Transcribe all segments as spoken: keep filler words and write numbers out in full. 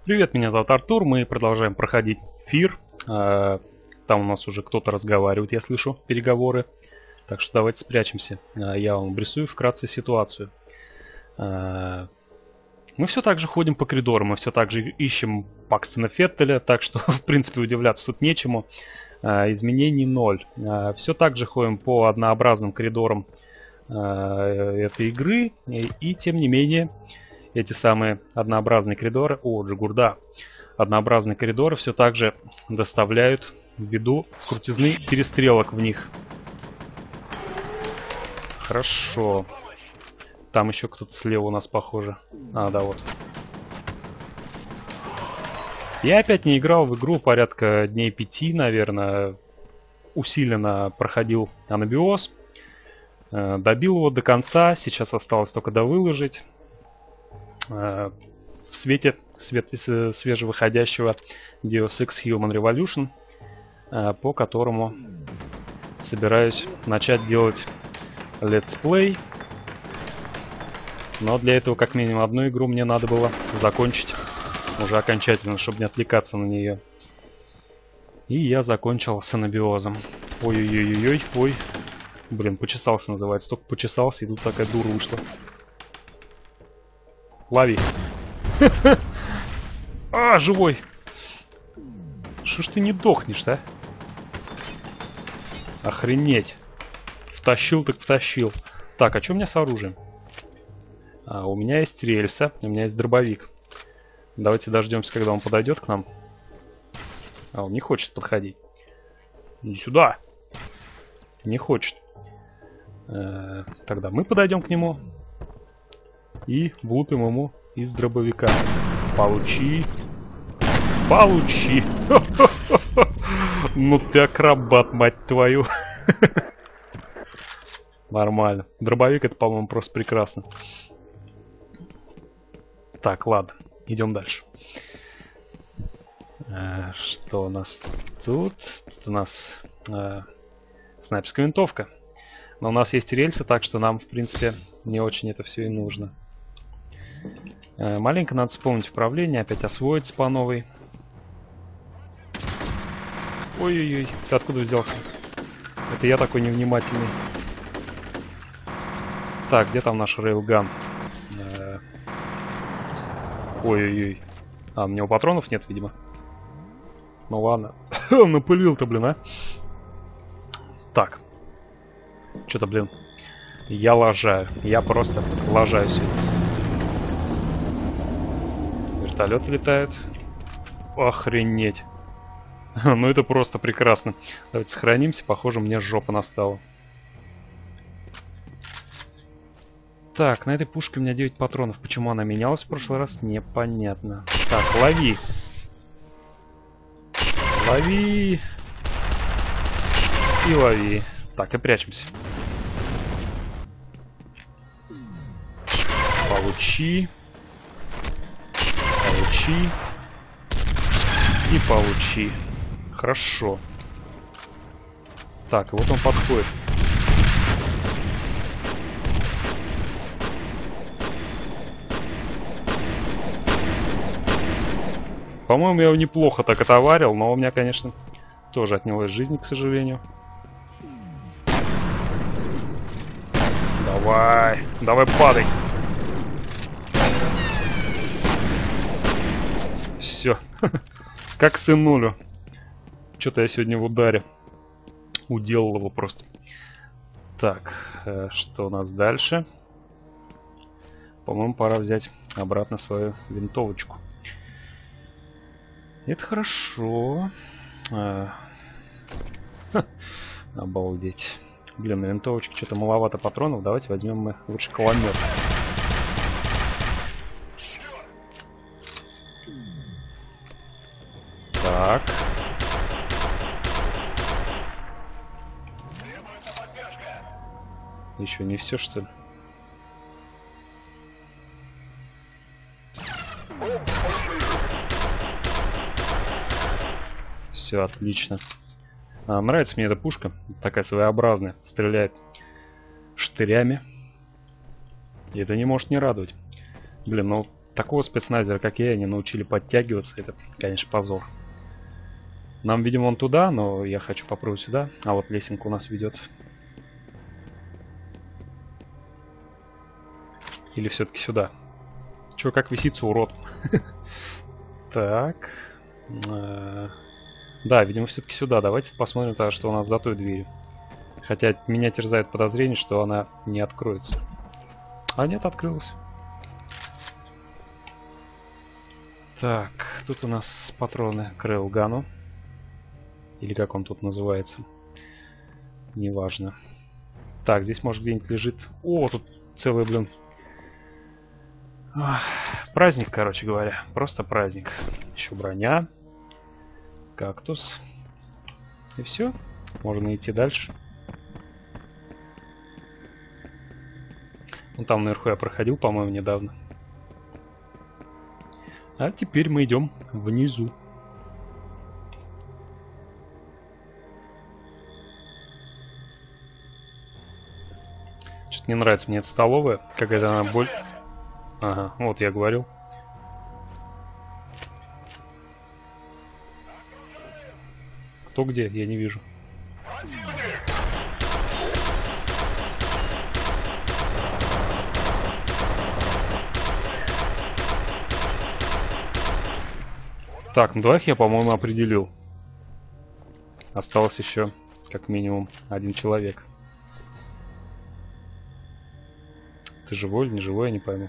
Привет, меня зовут Артур, мы продолжаем проходить Фир. Там у нас уже кто-то разговаривает, я слышу переговоры. Так что давайте спрячемся. Я вам обрисую вкратце ситуацию. Мы все так же ходим по коридорам, мы все так же ищем Пакстона Феттеля, так что в принципе удивляться тут нечему. Изменений ноль. Все так же ходим по однообразным коридорам этой игры, и, и тем не менее эти самые однообразные коридоры, о, Джигурда, однообразные коридоры все так же доставляют беду крутизны перестрелок в них. Хорошо. Там еще кто-то слева у нас, похоже. А, да, вот. Я опять не играл в игру порядка дней пяти, наверное. Усиленно проходил Анабиос. Добил его до конца. Сейчас осталось только довыложить. В свете, свете свежевыходящего Deus Ex Human Revolution, по которому собираюсь начать делать летсплей. Но для этого как минимум одну игру мне надо было закончить уже окончательно, чтобы не отвлекаться на нее. И я закончил с Анабиозом. Ой-ой-ой-ой, ой. Блин, почесался называется. Только почесался, и тут такая дура вышла. Лови. А, живой. Что ж ты не дохнешь-то, а? Охренеть. Втащил так втащил. Так, а что у меня с оружием? А, у меня есть рельса, у меня есть дробовик. Давайте дождемся, когда он подойдет к нам. А, он не хочет подходить. Иди сюда. Не хочет. Э-э, тогда мы подойдем к нему и влупим ему из дробовика. Получи. Получи. Ну ты акробат, мать твою. Нормально. Дробовик это, по-моему, просто прекрасно. Так, ладно. Идем дальше. А, что у нас тут? Тут у нас а, снайперская винтовка. Но у нас есть рельсы, так что нам, в принципе, не очень это все и нужно. А, маленько надо вспомнить управление, опять освоиться по новой. Ой-ой-ой, ты откуда взялся? Это я такой невнимательный. Так, где там наш рейлган? Ой-ой-ой. А, у него патронов нет, видимо. Ну ладно. Напылил-то, блин, а. Так. Что-то, блин. Я лажаю. Я просто лажаю сегодня. Вертолеты летают. Охренеть. Ну это просто прекрасно. Давайте сохранимся. Похоже, мне жопа настала. Так, на этой пушке у меня девять патронов. Почему она менялась в прошлый раз, непонятно. Так, лови. Лови. И лови. Так, и прячемся. Получи. Получи. И получи. Хорошо. Так, и вот он подходит. По-моему, я его неплохо так отоварил, но у меня, конечно, тоже отнялось жизни, к сожалению. Давай, давай падай. Все, как сынулю. Что-то я сегодня в ударе уделал его просто. Так, что у нас дальше? По-моему, пора взять обратно свою винтовочку. Это хорошо. А... Обалдеть. Блин, на винтовочке что-то маловато патронов. Давайте возьмем мы лучше кулемет. Так. Еще не все, что ли? Все отлично. А, нравится мне эта пушка. Такая своеобразная. Стреляет штырями. И это не может не радовать. Блин, ну Такого спецназера, как я, не научили подтягиваться. Это, конечно, позор. Нам, видимо, он туда, но я хочу попробовать сюда. А вот лесенка у нас ведет. Или все-таки сюда? Че, как висится, урод? Так. Да, видимо, все-таки сюда. Давайте посмотрим, тогда, что у нас за той дверью. Хотя меня терзает подозрение, что она не откроется. А нет, открылась. Так, тут у нас патроны к рейлгану. Или как он тут называется. Неважно. Так, здесь может где-нибудь лежит... О, тут целый, блин... Ах, праздник, короче говоря. Просто праздник. Еще броня. Кактус. И все. Можно идти дальше. Вон там наверху я проходил, по-моему, недавно. А теперь мы идем внизу. Что-то не нравится мне эта столовая. Какая-то она боль... Ага, вот я говорил. Кто где? Я не вижу. Так, ну двоих я, по-моему, определил. Осталось еще, как минимум, один человек. Ты живой или не живой, я не пойму.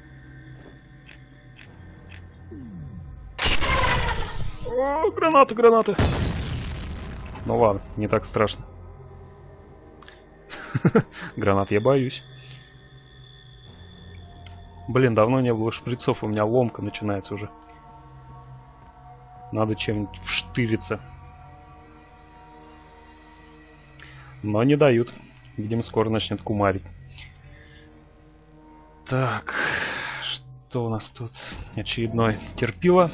О, гранаты, гранаты. Ну ладно, не так страшно. Гранат я боюсь. Блин, давно не было шприцов, у меня ломка начинается уже. Надо чем-нибудь вштыриться. Но не дают. Видимо, скоро начнет кумарить. Так, что у нас тут? Очередной терпило.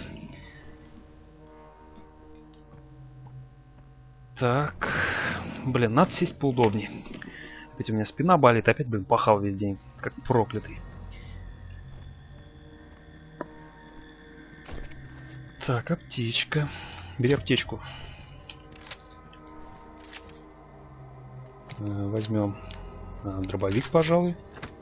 Так, блин, надо сесть поудобнее. Опять у меня спина болит, опять, блин, пахал весь день, как проклятый. Так, аптечка. Бери аптечку. Возьмем дробовик, пожалуй.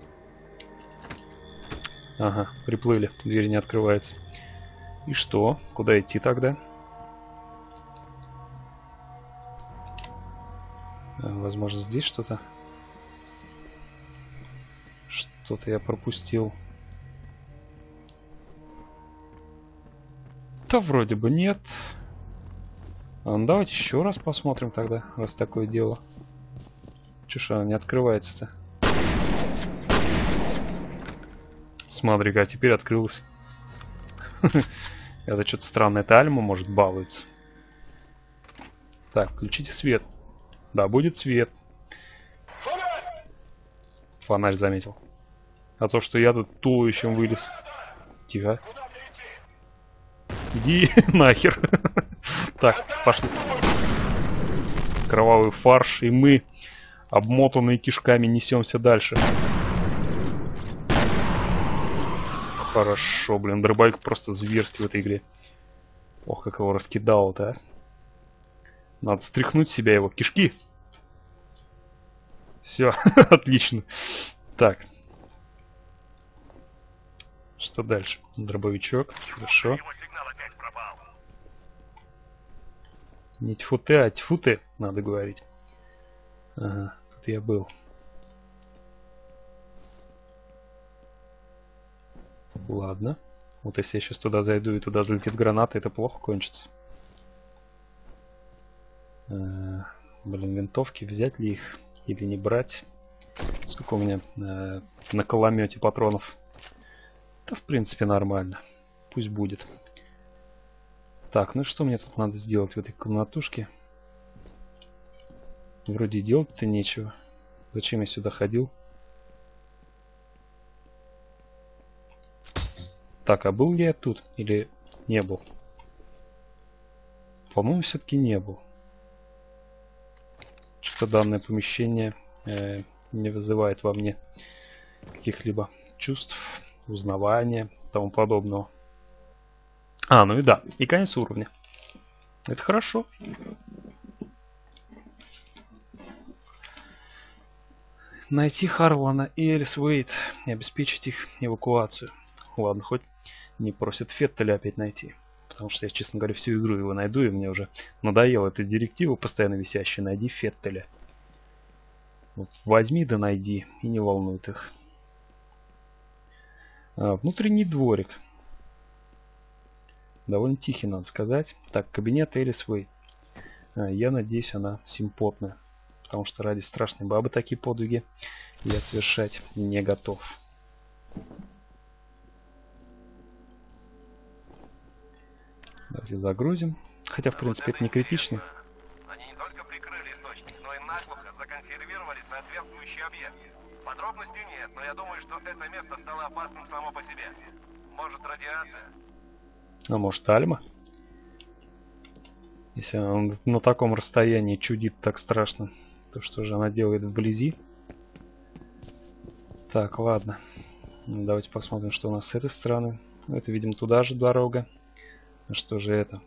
Ага, приплыли, дверь не открывается. И что? Куда идти тогда? Возможно, здесь что-то. Что-то я пропустил. Да вроде бы нет. А, ну, давайте еще раз посмотрим тогда, раз такое дело. Чё ж она не открывается-то? Смотри-ка, теперь открылась. Это что-то странное. Это Альма, может, балуется. Так, включите свет. Да, будет свет. Фонарь заметил. А то, что я тут туловищем вылез. Тихо. Иди нахер. Так, пошли. Кровавый фарш, и мы, обмотанные кишками, несемся дальше. Хорошо, блин, дробовик просто зверский в этой игре. Ох, как его раскидало-то, а. Надо стряхнуть с себя его кишки. Все, отлично. Так. Что дальше? Дробовичок, хорошо. Не тьфу ты, а тьфу ты, надо говорить. Ага, тут я был. Ладно. Вот если я сейчас туда зайду и туда залетит граната, это плохо кончится. Э, блин, винтовки, взять ли их или не брать? Сколько у меня э, на кулемете патронов? Да, в принципе, нормально. Пусть будет. Так, ну что мне тут надо сделать в этой комнатушке? Вроде делать-то нечего. Зачем я сюда ходил? Так, а был ли я тут? Или не был? По-моему, все-таки не был. Что данное помещение э, не вызывает во мне каких-либо чувств. узнавания и тому подобного. А, ну и да, и конец уровня. Это хорошо. Найти Харлана и Элис Уэйт и обеспечить их эвакуацию. Ладно, хоть не просит Феттеля опять найти. Потому что я, честно говоря, всю игру его найду, и мне уже надоела эта директива, постоянно висящая. Найди Феттеля. Вот возьми да найди, и не волнует их. А, внутренний дворик. Довольно тихий, надо сказать. Так, кабинет Элис Уэйт. А, я надеюсь, она симпотная. Потому что ради страшной бабы такие подвиги я совершать не готов. Давайте загрузим. Хотя, в принципе, это не критично. Они не только прикрыли источник, но и наглухо законсервировали соответствующий объект. Подробностей нет, но я думаю, что это место стало опасным само по себе. Может, радиация? А может, Альма? Если он на таком расстоянии чудит так страшно, то что же она делает вблизи? Так, ладно. Давайте посмотрим, что у нас с этой стороны. Это, видимо, туда же дорога. А что же это?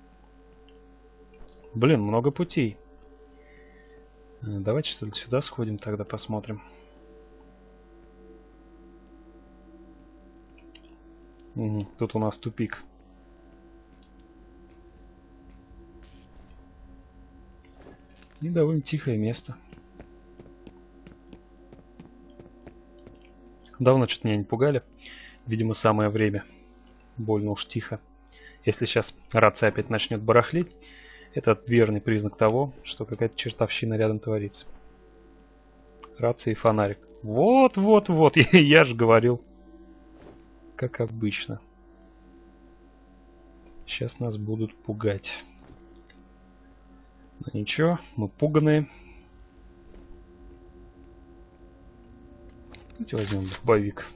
Блин, много путей. Давайте, что ли, сюда сходим, тогда посмотрим. Угу, тут у нас тупик. И довольно тихое место. Давно что-то меня не пугали. Видимо, самое время. Больно уж тихо. Если сейчас рация опять начнет барахлить, это верный признак того, что какая-то чертовщина рядом творится. Рация и фонарик. Вот, вот, вот. Я, я же говорил. Как обычно. Сейчас нас будут пугать. Но ничего, мы пуганые. Давайте возьмем дробовик.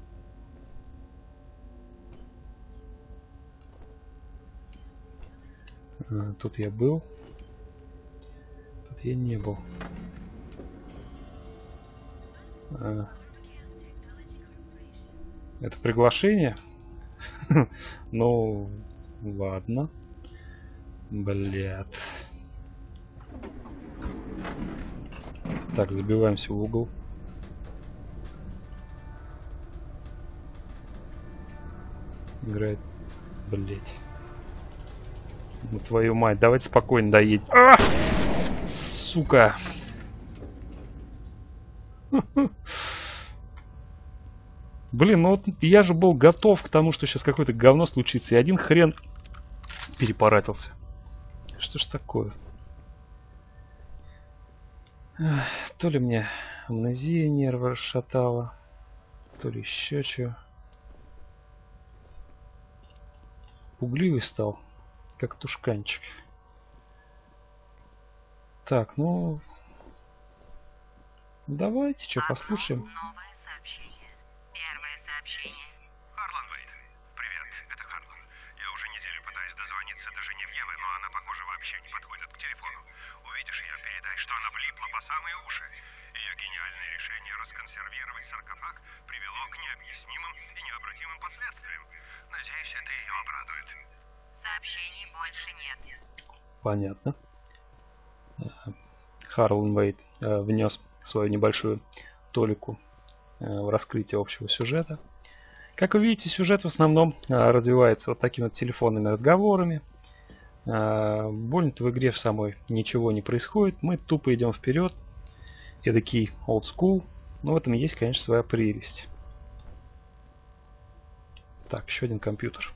А, тут я был. Тут я не был. А, это приглашение? Ну, ладно. Блядь. Так, забиваемся в угол. Играет. Блять. Ну твою мать, давайте спокойно доедем. А! Сука. Блин, ну вот я же был готов к тому, что сейчас какое-то говно случится, и один хрен перепаратился. Что ж такое? Ах, то ли мне амнезия нервы расшатала, то ли еще что. Пугливый стал, как тушканчик. Так, ну... Давайте, что, послушаем. Новое сообщение. Первое сообщение. Харлан Вейт. Привет, это Харлан. Я уже неделю пытаюсь дозвониться до Женевьевы, но она, похоже, вообще не подходит к телефону. Увидишь ее, передай, что она влипла по самые уши. Ее гениальное решение расконсервировать саркофаг привело к необъяснимым и необратимым последствиям. Надеюсь, это ее обрадует. Сообщений больше нет. Понятно. Харлан Вейт э, внес свою небольшую толику э, в раскрытие общего сюжета. Как вы видите, сюжет в основном э, развивается вот такими вот телефонными разговорами. Э, больно-то в игре в самой ничего не происходит. Мы тупо идем вперед. Эдакий old school. Но в этом есть, конечно, своя прелесть. Так, еще один компьютер.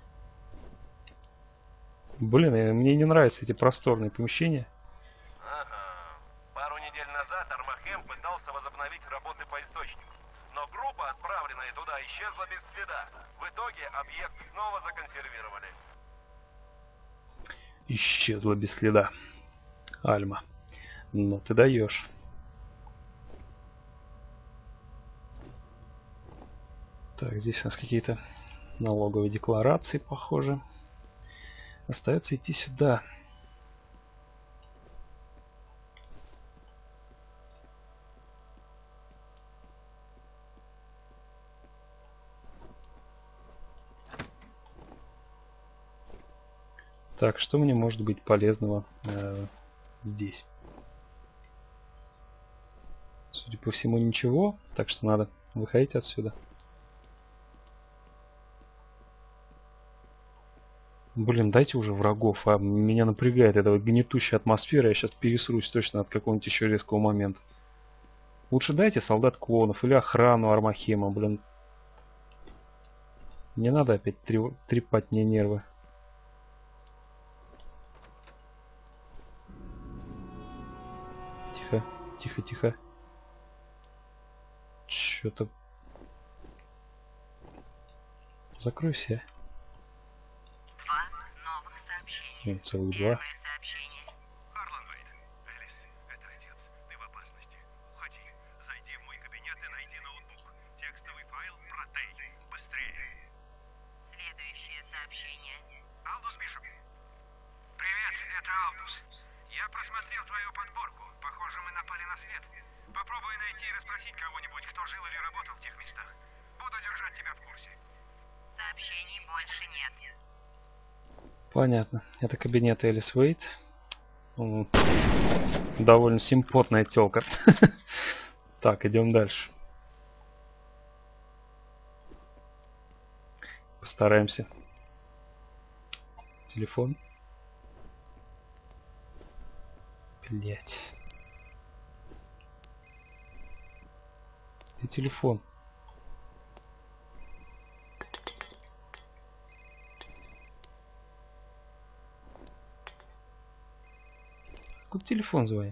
Блин, мне не нравятся эти просторные помещения. Ага. Пару недель назад Армахем пытался возобновить работы по источнику. Но группа, отправленная туда, исчезла без следа. В итоге объект снова законсервировали. Исчезла без следа. Альма. Ну ты даешь. Так, здесь у нас какие-то налоговые декларации, похоже. Остается идти сюда. Так, что мне может быть полезного э, здесь? Судя по всему, ничего, так что надо выходить отсюда. Блин, дайте уже врагов, а меня напрягает эта вот гнетущая атмосфера, я сейчас пересрусь точно от какого-нибудь еще резкого момента. Лучше дайте солдат-клонов или охрану Армахема, блин. Не надо опять трепать мне нервы. Тихо, тихо, тихо. Чё-то... Закройся. Два новых сообщения. Ну, целых два. Первое сообщение. Харлан Вейд. Элис, это отец. Ты в опасности. Уходи. Зайди в мой кабинет и найди ноутбук. Текстовый файл Протей. Быстрее. Следующее сообщение. Алдус Бишоп. Привет, это Алдус. Я просмотрел твою подборку. Похоже, мы напали на след. Попробуй найти и расспросить кого-нибудь, кто жил или работал в тех местах. Буду держать тебя в курсе. Сообщений больше нет. Понятно. Это кабинет Элис Вейд. Довольно симпотная тёлка. Так, идем дальше. Постараемся. Телефон. Блять. И телефон. Откуда телефон звонит?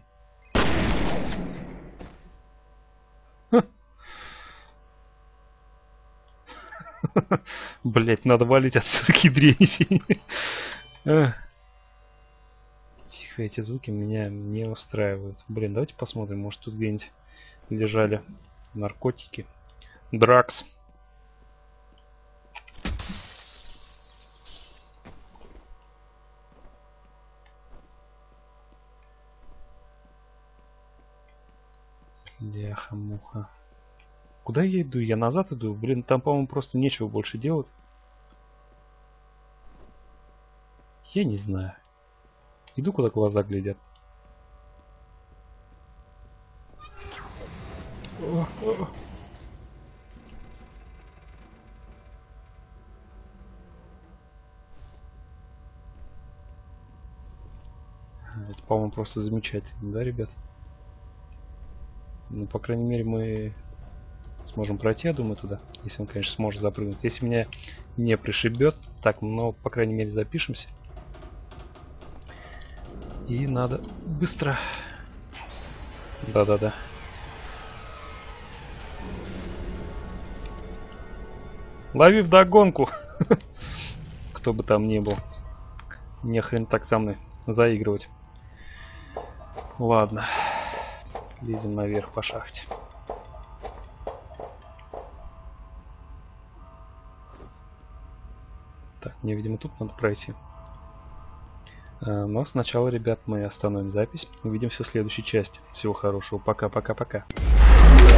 Блять, надо валить отсюда, кедрень. Тихо, эти звуки меня не устраивают. Блин, давайте посмотрим, может тут где-нибудь лежали наркотики. Дракс. Бляха-муха. Куда я иду? Я назад иду? Блин, там, по-моему, просто нечего больше делать. Я не знаю. Иду, куда глаза глядят. О, о. Это, по-моему, просто замечательно, да, ребят? Ну, по крайней мере, мы сможем пройти, я думаю, туда. Если он, конечно, сможет запрыгнуть. Если меня не пришибет. Так, но, по крайней мере, запишемся. И надо быстро. Да-да-да. Лови вдогонку. Кто бы там ни был. Не хрен так со мной заигрывать. Ладно. Лезем наверх по шахте. Так, мне, видимо, тут надо пройти. Но сначала, ребят, мы остановим запись. Увидимся в следующей части. Всего хорошего. Пока-пока-пока.